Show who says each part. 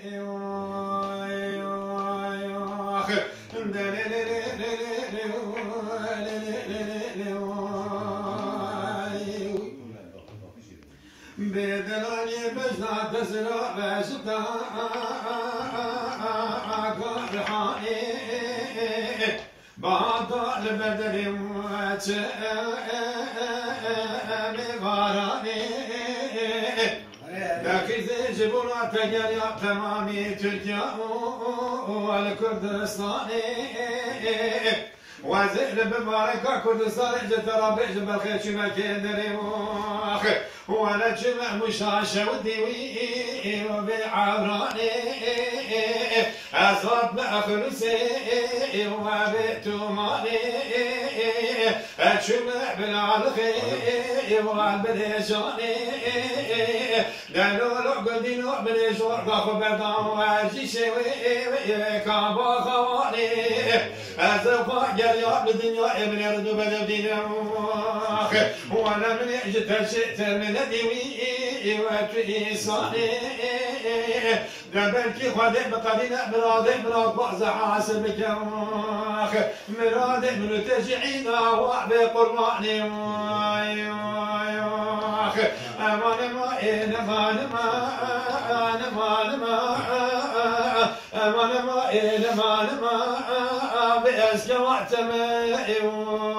Speaker 1: بدلاني بجنا تسرع بشتا قرحاني بعد البدر مغاراني لكن جبنا تجري تمامي تركيا والكردستاني وزير بمباركة كردستان جترى بيجب الخير شما كندري وانا جمع مشاشة وديوي وبعوراني أصاب بأخلصي وبيتو مالي أجمع بالعرخي والبليشاني لأنه لو قدينو بليشور باخو بردان واجي شوي كابا خواني أزوفا جريا بالدنيا ابن يردو بدودينو وانا من اجت شئت من ديوي وتريساني قبلك خادم بقدينا مرادي مراد بعض حاسبك مرادي من تجعينا وبقرباني امان ما امان ما امان ما امان ما امان ما بأسك وعتمي